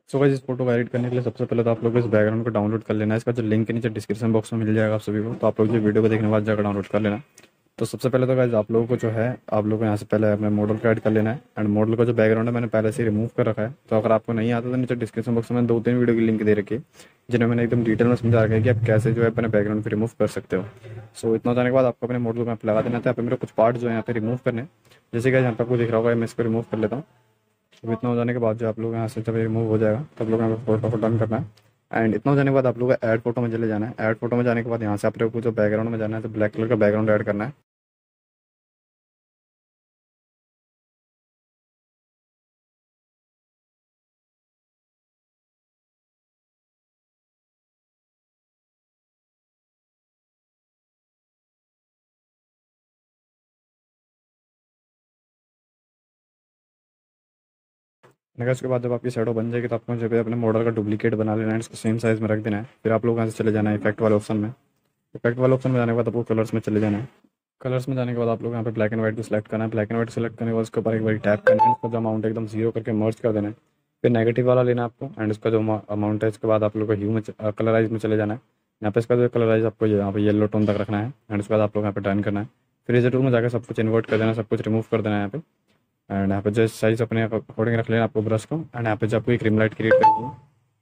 सो guys इस photo को edit करने के लिए सबसे पहले तो आप लोग को इस बैकग्राउंड को डाउनलोड कर लेना है। इसका जो लिंक है नीचे डिस्क्रिप्शन बॉक्स में मिल जाएगा आप सभी को, तो आप लोग जो वीडियो को देखने के बाद जाकर डाउनलोड कर लेना। तो सबसे पहले तो गाइस आप लोगों को जो है आप लोग को यहाँ से पहले अपने मॉडल को ऐड कर लेना है। एंड मॉडल का जो बैकग्राउंड है मैंने पहले से रिमूव कर रखा है। तो अगर आपको नहीं आता तो नीचे डिस्क्रिप्शन बॉक्स में 2-3 वीडियो की लिंक दे रखी है जिन्हें मैंने एकदम डिटेल में समझा रखा है कि आप कैसे जो है अपने बैकग्राउंड को रिमूव कर सकते हो। सो इतना जाने के बाद आपको अपने मॉडल को यहाँ पे लगा देना था। यहाँ पे मेरे कुछ पार्ट जो है यहाँ पे रिमूव करने हैं। जैसे कि यहाँ पे आपको दिख रहा होगा, मैं इसको रिमूव कर लेता हूँ। तो इतना हो जाने के बाद जो आप लोग यहाँ से जब रिमूव हो जाएगा तब लोग यहाँ पे फोटो को डन करना है। एंड इतना हो जाने के बाद आप लोग ऐड फोटो में चले जाना है। ऐड फोटो में जाने के बाद यहाँ से आप लोग को जो बैकग्राउंड में जाना है तो ब्लैक कलर का बैकग्राउंड ऐड करना है। नेक्स्ट उसके बाद जब आपकी शैडो बन जाएगी तो आपको जो है अपने मॉडल का डुप्लीकेट बना लेना है, इसको सेम साइज़ में रख देना है। फिर आप लोग यहाँ से चले जाना है इफेक्ट वाले ऑप्शन में। इफेक्ट वाले ऑप्शन में जाने के बाद आपको कलर्स में चले जाना है। कलर्स में जाने के बाद आप लोग यहाँ पे ब्लैक एंड व्हाइट को सिलेक्ट करना है। ब्लैक एंड व्हाइट सेलेक्ट करने के बाद उसके ऊपर एक बार टैप करना है, उसका जो अमाउंट है एकदम जीरो करके मर्ज कर देना है। फिर नेगेटिव वाला लेना है आपको एंड उसका जो अमाउंट है इसके बाद आप लोग को ह्यू में कलराइज में चले जाना है। यहाँ पे इसका जो कलराइज आपको यहाँ पे येलो टोन तक रखना है एंड उसके बाद आप लोग यहाँ पे डन करना है। फिर इस टूल में जाकर सब कुछ इन्वर्ट कर देना, सब कुछ रिमूव कर देना है यहाँ पे। एंड यहाँ पे जो साइज अपने अकॉर्डिंग रख लेना आपको ब्रश को। एंड यहाँ पे जो आपको एक रिम लाइट क्रिएट करनी है।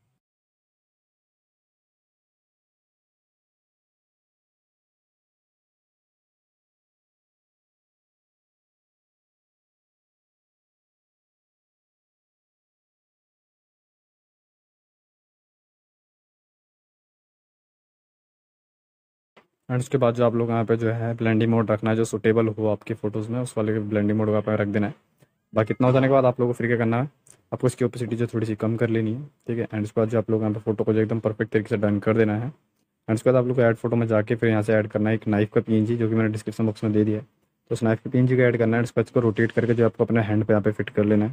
एंड उसके बाद जो आप लोग यहाँ पे जो है ब्लेंडिंग मोड रखना है जो सुटेबल हो आपकी फ़ोटोज़ में, उस वाले ब्लेंडिंग मोड को आप रख देना है। बाकी इतना हो जाने के बाद आप लोगों को फिर क्या करना है, आपको इसकी ओपेसिटी जो थोड़ी सी कम कर लेनी है, ठीक है। एंड उसके बाद जो आप लोग यहाँ पे फोटो को जो एकदम परफेक्ट तरीके से डन कर देना है। एंड उसके बाद आप लोग को ऐड फोटो में जाके फिर यहाँ से ऐड करना है एक नाइफ का पीएनजी जो कि मैंने डिस्क्रिप्शन बॉक्स में दे दिया है। तो उस नाइफ के पीएनजी को ऐड करना है। उसके बाद इसको रोटेट करके जो आपको अपने हैंड पे यहाँ पे फिट कर लेना है।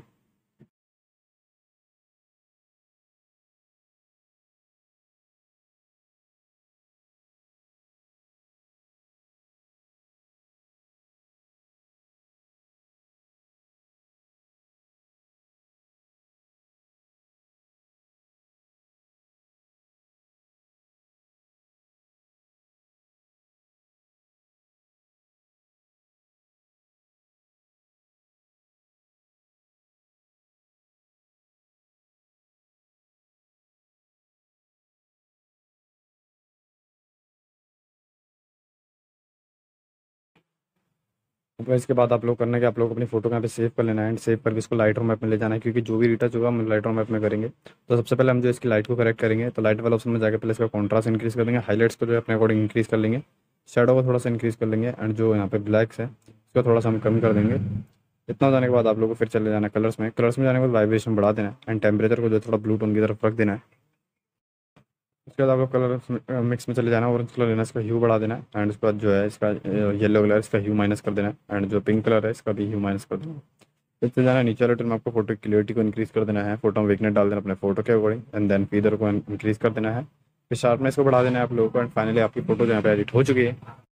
तो इसके बाद आप लोग करना है कि आप लोग अपनी फोटो को यहाँ पे सेव कर लेना है। एंड सेव करके इसको लाइट रूम ऐप में ले जाना है, क्योंकि जो भी रिटच होगा हम लाइट रूम ऐप में करेंगे। तो सबसे पहले हम जो इसकी लाइट को करेक्ट करेंगे, तो लाइट वाला ऑप्शन में जाकर पहले इसका कॉन्ट्रास्ट इंक्रीज कर देंगे, हाईलाइट्स को जो है अपने अकॉर्डिंग इंक्रीज कर लेंगे, शेडो को थोड़ा सा इंक्रीज कर लेंगे एंड जो यहाँ पे ब्लैक्स है उसको थोड़ा सा हम कम कर देंगे। इतना हो जाने के बाद आप लोगों को फिर चले जाना है कलर्स में। कलर्स में जाने के बाद वाइब्रेशन बढ़ा देना है एंड टेम्परेचर को जो थोड़ा ब्लू टोन की तरफ रख देना है। उसके बाद आपको कलर मिक्स में चले जाना है, ऑरेंज कलर लेना है, इसका ह्यू बढ़ा देना है। एंड उसके बाद जो है इसका येलो कलर इसका ह्यू माइनस कर देना है। एंड जो पिंक कलर है इसका भी ह्यू माइनस कर देना है। इससे जाना है नीचे वाले टर्न में आपको फोटो की क्लियरिटी को इंक्रीज कर देना है, फोटो में विगनेट डाल देना अपने फोटो के अकॉर्डिंग एंड देन फीदर को इंक्रीज कर देना है। फिर शार्पनेस को बढ़ा देना है आप लोगों को। एंड फाइनली आपकी फोटो जो यहाँ पे एडिट हो चुकी है।